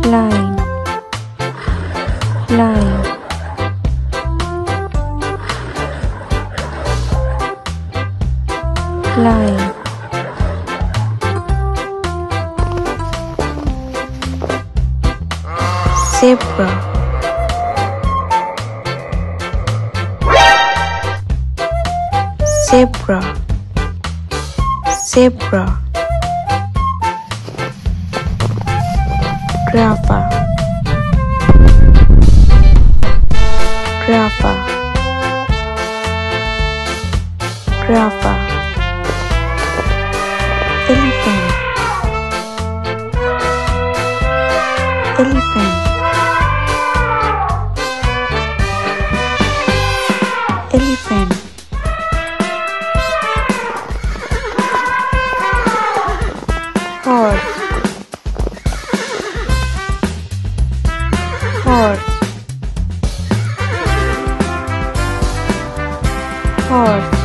line, line, line, zebra, zebra, zebra, giraffe, giraffe, giraffe, elephant, elephant, elephant, horse, horse, horse,